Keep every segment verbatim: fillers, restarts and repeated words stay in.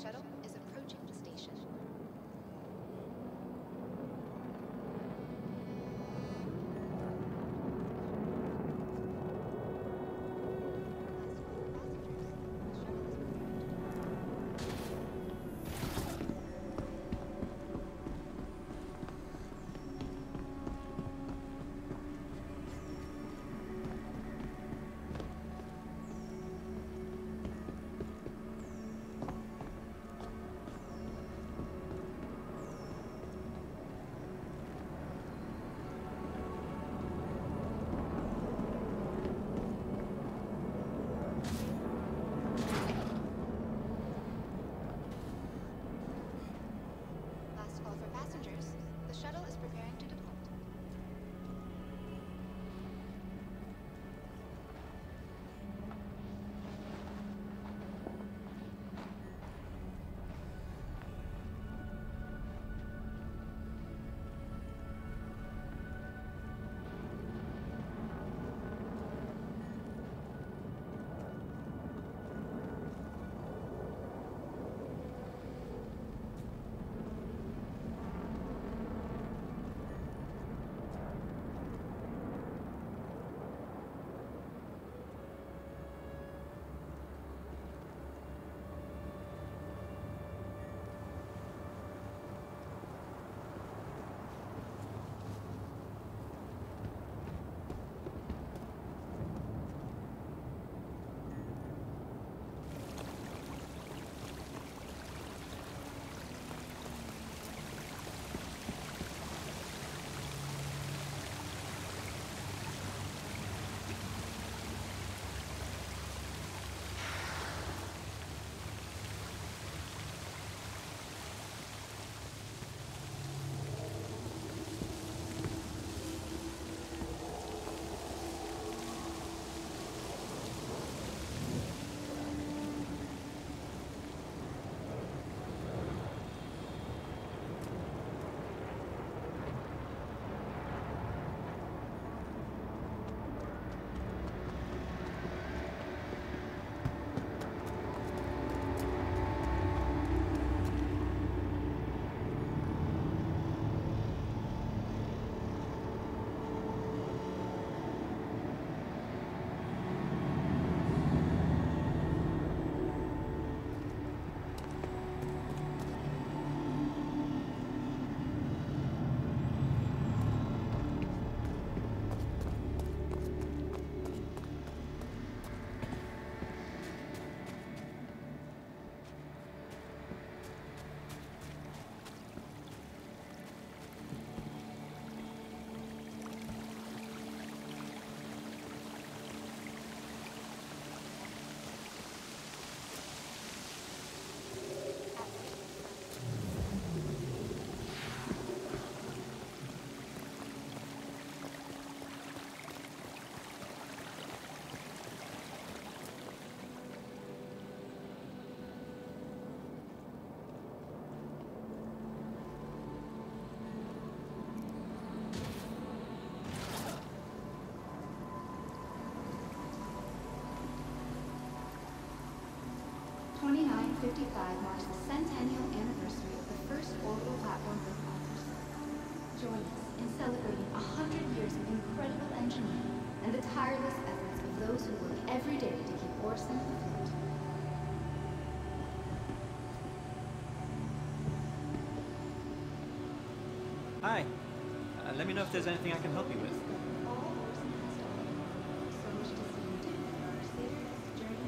shuttle is approaching the station. twenty-nine fifty-five marks the centennial anniversary of the first orbital platform Earth offers. Join us in celebrating a hundred years of incredible engineering and the tireless efforts of those who work every day to keep Orson afloat. Hi. Uh, let me know if there's anything I can help you with. All Orson has to offer. So much to see and do on our savior's journey.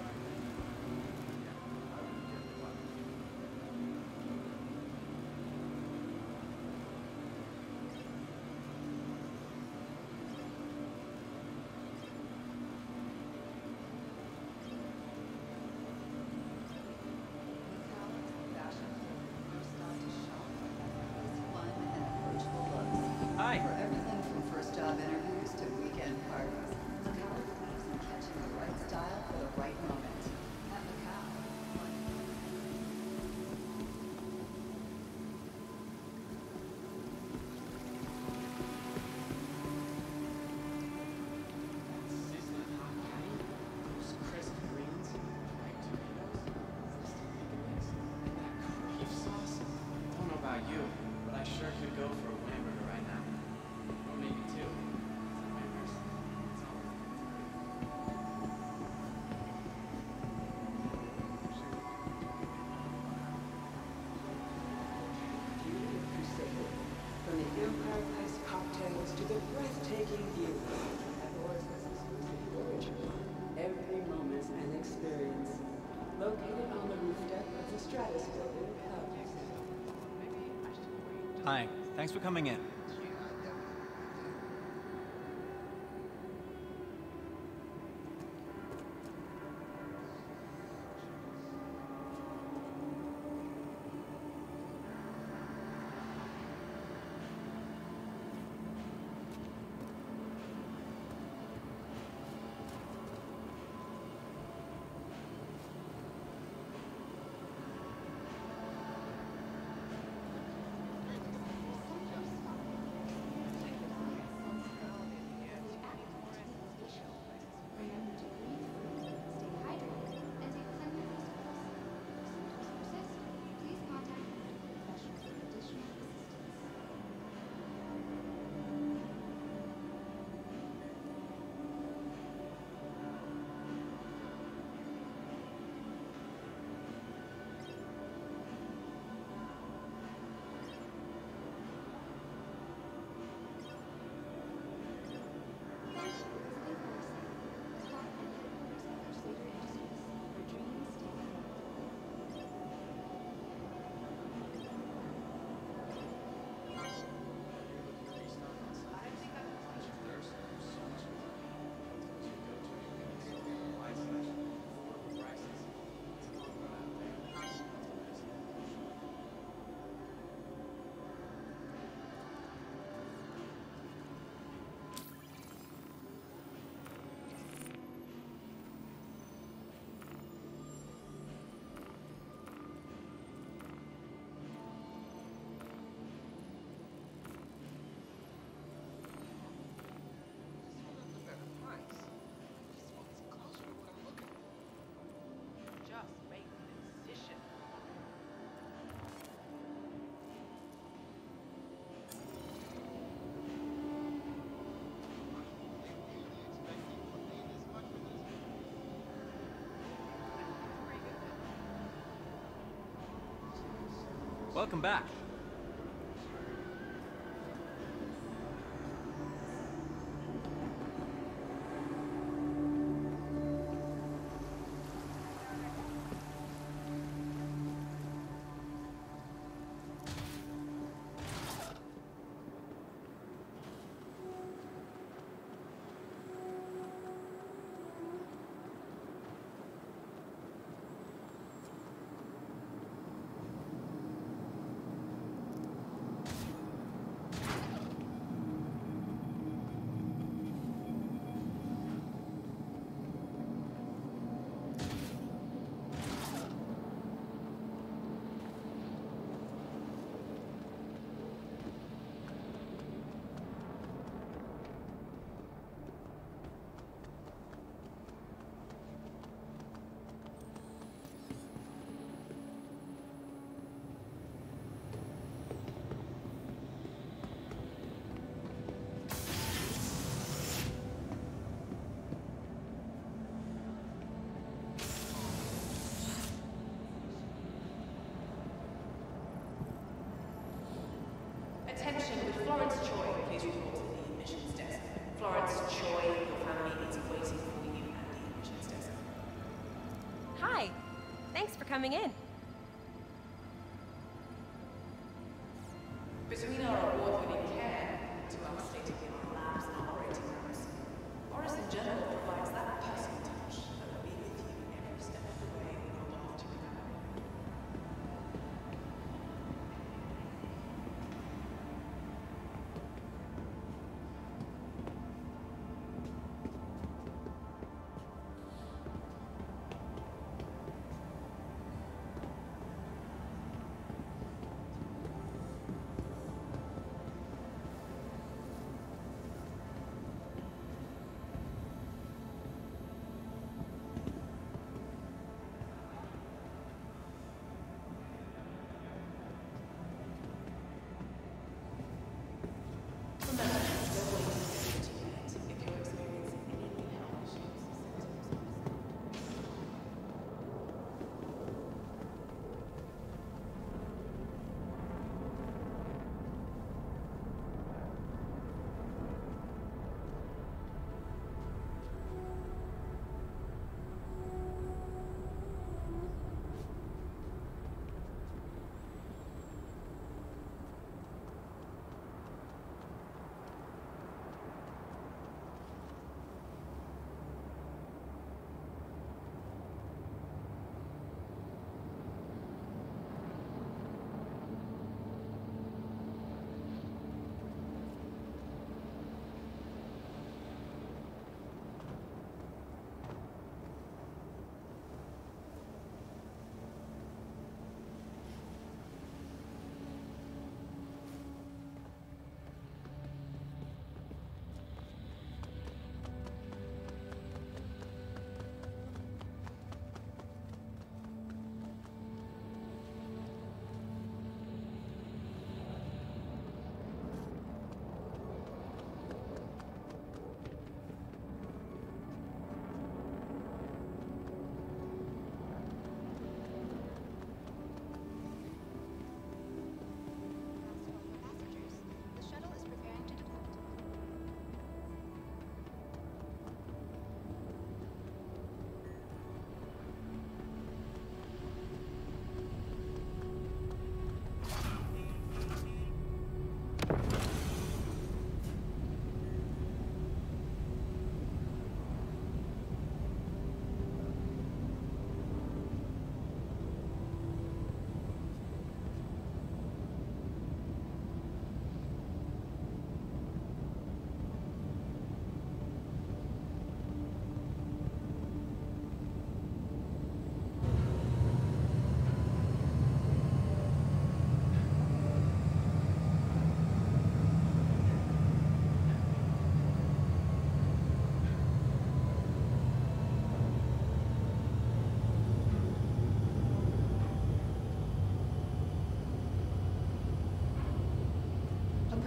Hi. For everything from first job interviews to weekend parties, Macau believes in catching the right style for the right moment. At Macau. Sizzling hot patty, those crisp greens, fried tomatoes. Still thinking this. the breathtaking view at Oris's exclusive orchard. Every moment's an experience. Located on the roof deck of the Stratus building, Cloudnest. Hi, thanks for coming in. Remember to breathe freely, stay hydrated, and take plenty of rest. If symptoms persist, please contact medical professionals for additional assistance. Thank you for visiting Orison. Stop at headquarters of Persuader Industries, where dreams take flight. Just make the decision. Welcome back. Attention, would Florence Choi please report to the admissions desk? Florence Choi, your family is waiting for you at the admissions desk. Hi. Thanks for coming in. Between our award-winning care to our state-of-the-art labs and operating rooms, Orison General provides that personal touch that will be with you every step of the way on your path to recovery.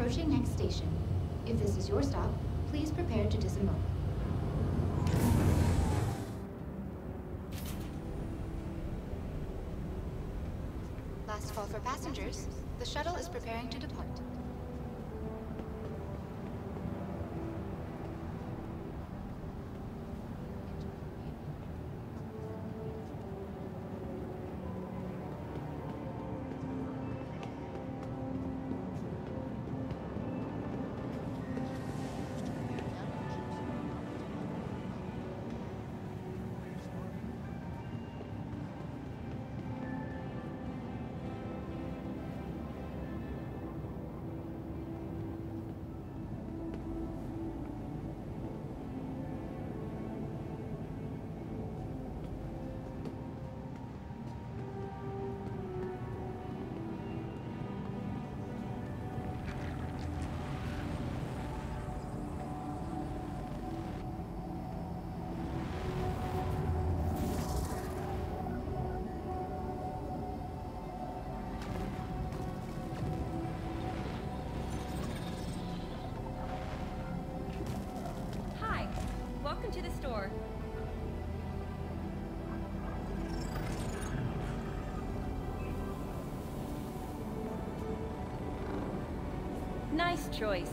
approaching next station. If this is your stop, please prepare to disembark. Last call for passengers. The shuttle is preparing to depart. Hi. Welcome to the store. Nice choice.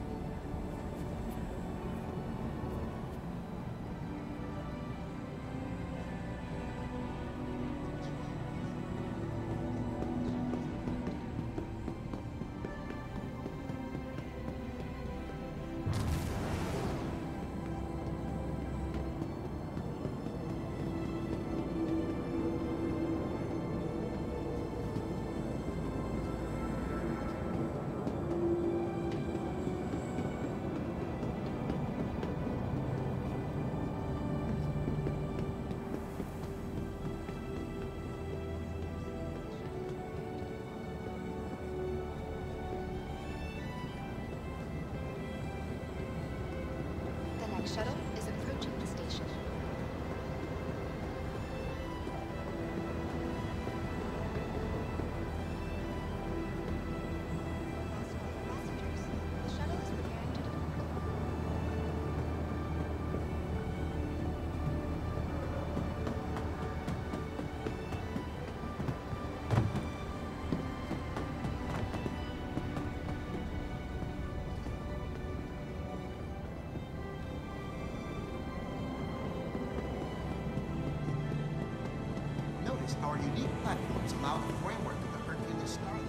The next shuttle is approaching the station. Last call for passengers. The shuttle is preparing to depart. Notice our unique platforms allow the framework of the Hercules Starliner.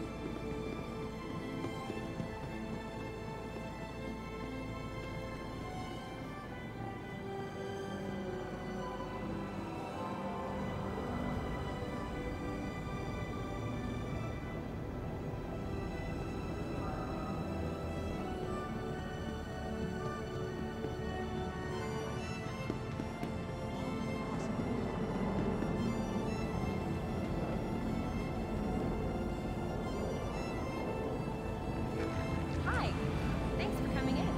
Hi. Thanks for coming in.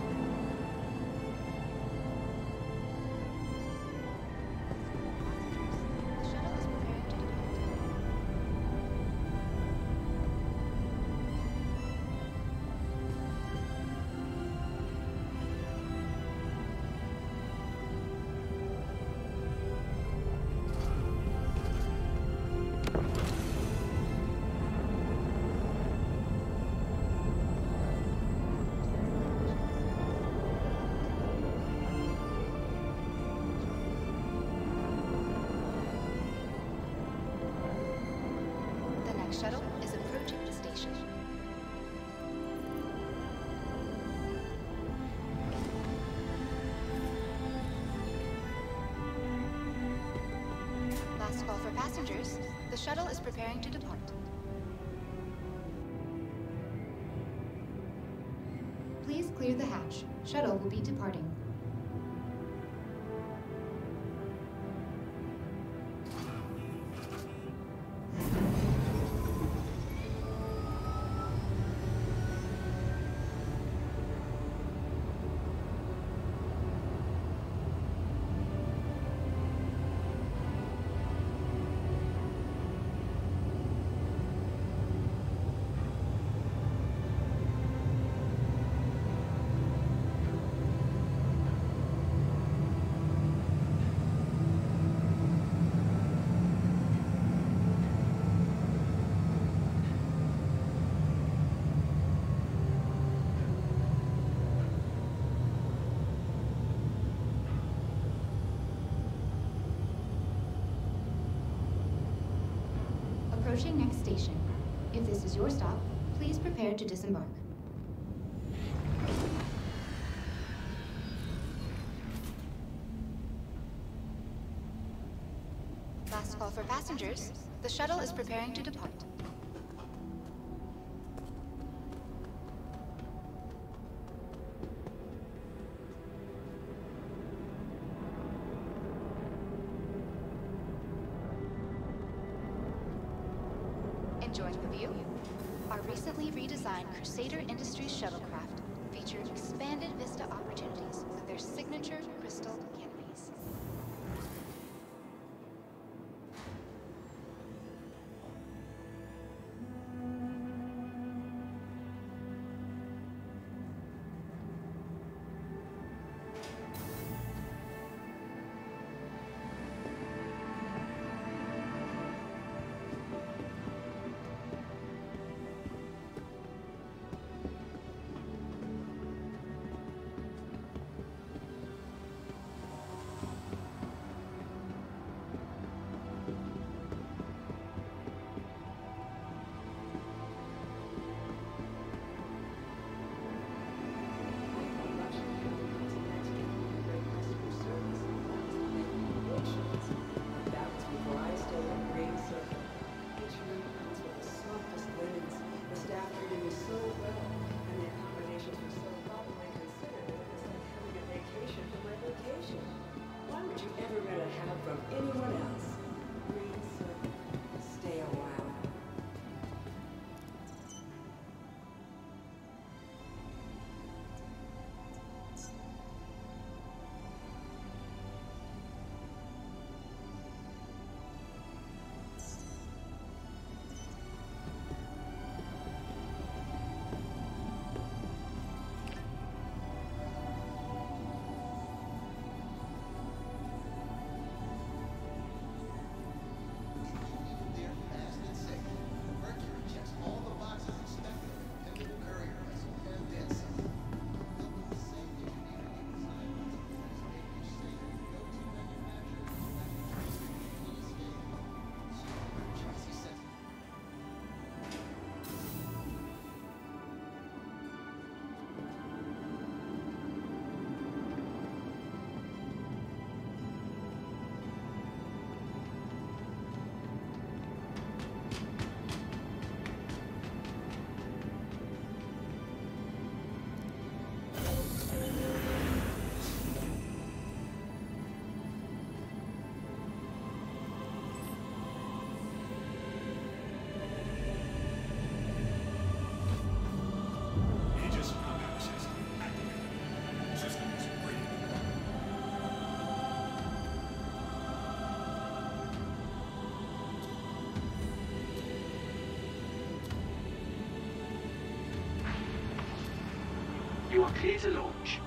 The shuttle is preparing to depart. The next shuttle is approaching the station. Last call for passengers. The shuttle is preparing to depart. Please clear the hatch. Shuttle will be departing. Approaching next station. If this is your stop, please prepare to disembark. Last call for passengers. The shuttle is preparing to depart. Enjoying the view? Our recently redesigned Crusader Industries shuttlecraft features expanded vista opportunities with their signature crystal canopies. You are clear to launch.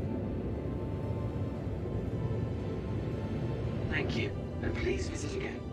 Thank you, and please visit again.